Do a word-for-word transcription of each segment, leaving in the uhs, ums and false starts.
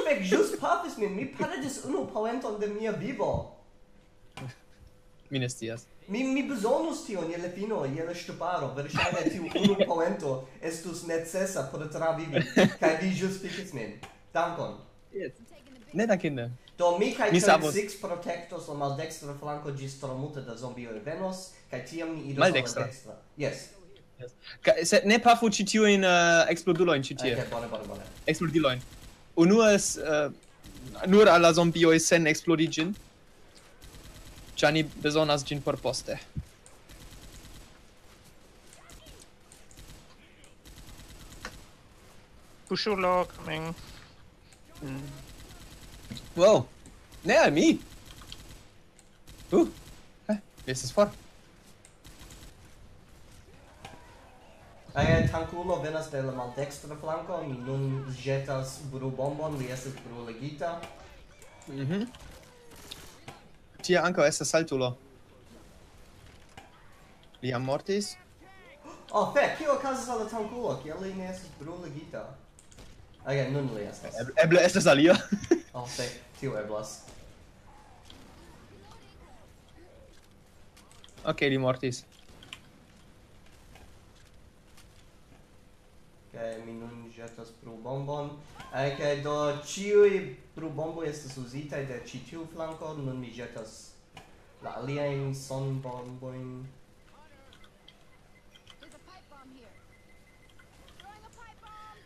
fec just pafis min, mi paradis unu poenton de mia vivo. Mi ne scias. Mi mi bezonus tion je la fino, je la ŝtuparo, verŝajne tiu unu poento estus necesa por travivi, kaj vi just fikis min. Dankon. Yes. Ne dankinde. Do mi kaj Mi savos. Six protectos la maldekstra flanko ĝis tro multe da zombioj venos, kaj tiam ni iros Maldekstra. al la dekstra. Yes. Yes. Ka- Se ne pafu ĉi tiujn uh, eksplodulojn ĉi tie. Okay, bone, bone, bone. Eksplodilojn. Unuas uh, nur al la zombioj sen eksplodi ĝin. Ĉar ni bezonas ĝin por poste. Pushulo coming. Wow. Ne al mi. Uh. Hä? Wie ist es vor? Aia tankulo venas de la maldekstra flanko, mi nun ĵetas brubombon, li estas bruligita. Mhm. Tie ankaŭ estas saltulo. Li jam mortis? Oh, fek, kio okazas al la tankulo, kiel li ne estas bruligita? Aia, nun li estas. Eble, eble estas alia. Oh, fek, tio eblas. Ok, li mortis. Okay, mi nun ĵetas brubombon. Okay, do ĉiuj brubomboj estas uzitaj de ĉi tiu flanko, nun mi ĵetas la aliajn sonbombojn. There's a pipe bomb here. Throwing a pipe bomb.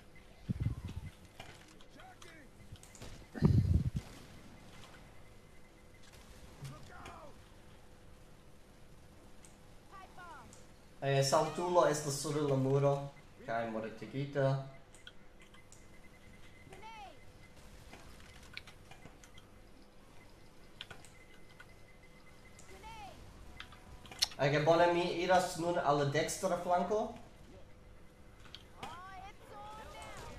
Pipe bomb. Eh, saltulo estas sur la muro, kaj mortigita. Grenade. Grenade. Okay, bone, mi iras nun al la dekstra flanko. Oh, it's all down.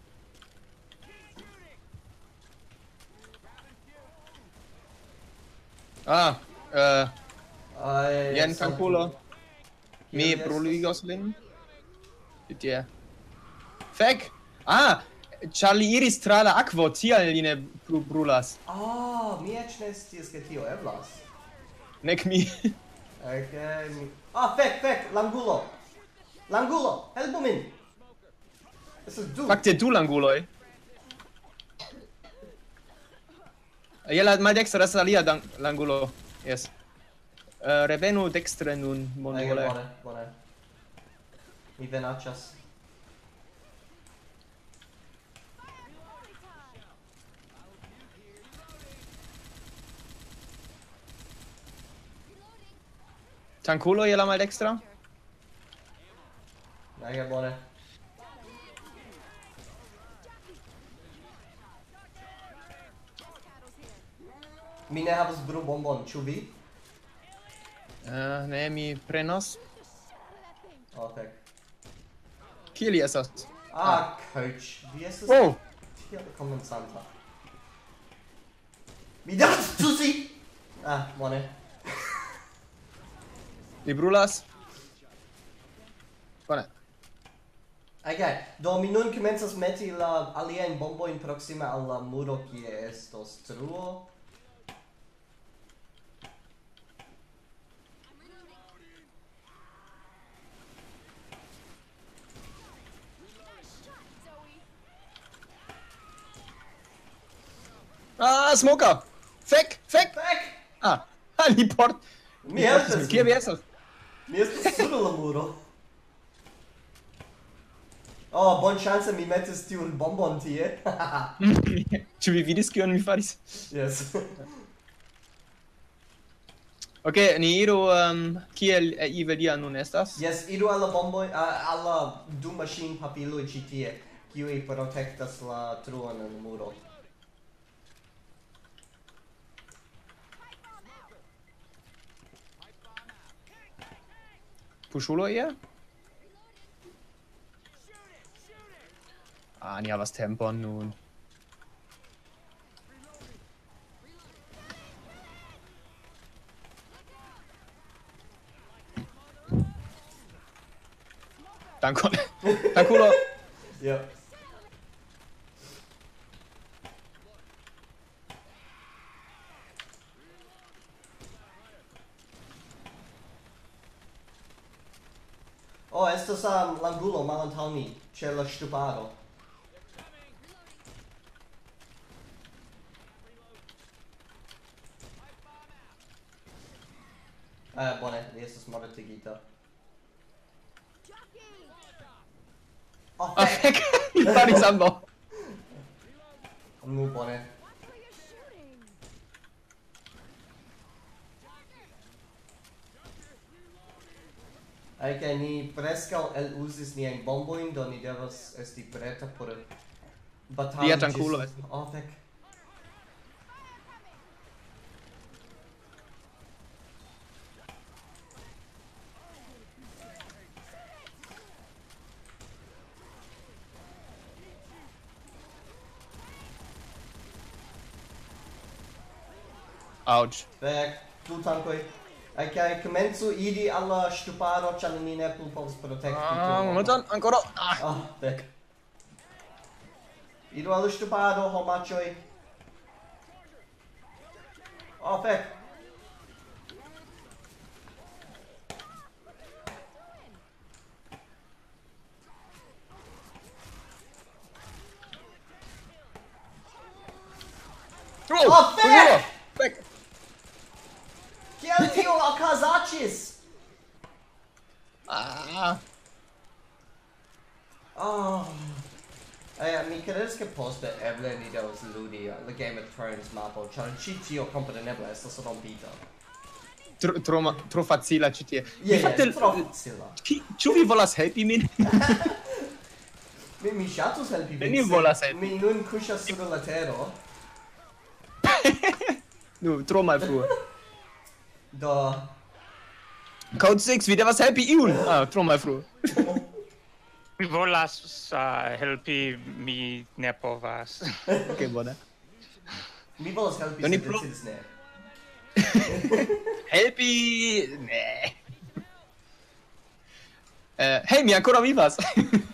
Ah, uh, Ai, jen tankulo. Mi Kiel estas? bruligos lin. Tie. Fek! Ah! Ĉar li iris tra la akvo, tial li ne plu brulas. Ah, mi eĉ ne scias ke tio eblas. Nek mi. Okay, mi... Ah, fek, fek, langulo! Langulo, helpu min! Estas du! Fakte du languloj. Je la maldekstra estas alia dan- langulo. Yes. Uh, revenu dekstre nun, Okay, bonvole. bone, bone. Mi venaĉas. Tankulo je la maldekstra? Okay, bone. Mi ne havas brubombon, ĉu vi? Uh, ne, mi prenos. Oh, fek. Kie li estas? Ah, coach, vi estas Oh! tiel komencanta. Mi devas tusi! Ah, bone. Li brulas? Bone. Okay, do mi nun komencas meti la aliajn bombojn proksime al la muro kie estos truo. Ah, smoker! Fek! Fek! Fek! Ah! Ah, li port... Mi helpas Kie vi vin. estas? Mi estas sur la muro. Oh, bon chance mi metis tiun bombon tie. Ĉu vi vidis kion mi faris? Yes. Ok, ni iru um, kiel eh, Ivelia nun estas? Yes, iru al la bomboj, uh, al la du machine papiloj ĉi tie, kiuj protektas la truon en la muro. Pushulo ie? Ah, ni havas tempon nun. Dankon. Dankulo. Ja. estas um, l'angulo malantaŭ ni, ĉe la ŝtuparo. Eh, bone, li estas mortigita. Oh, Ah, fek! fek! Mi faris ambaŭ. Nu, bone. Watch where you're shooting. Ok, ni preskaŭ eluzis niajn bombojn, do ni devas esti preta por batali Via tankulo ĝis- Oh, fek. Ouch. Fek, du tankoj. Ok, komencu idi al la ŝtuparo, ĉar ni ne plu povas protekti. Ah, momenton, ancora. Ah. Ah, fek. Idu al la ŝtuparo, homaĉoj. Oh, fek. Oh, fek! Fek! Kiel tio okazaĉis? Ah. Oh. Eh, mi kredas ke poste eble ni devas ludi uh, la Game of Thrones mapo, ĉar ĉi tio kompreneble estas rompita. Tro, tro, ma- tro facila ĉi tie. Je, Mi fakte- je, tro facila. Ki- Ĉu vi volas helpi min? Mi, mi ŝatus helpi vin, Neniu sed volas helpi. Mi nun kuŝas sur la tero, Nu, tro malfrue. do... Code six, vi devas helpi iun. Ah, tro malfrue. Mi volas uh, helpi, mi ne povas. Ok, bone. Mi volas helpi, Do ni sed pro- decidis ne. Helpi... Ne. Eh, hej, mi ancora vivas.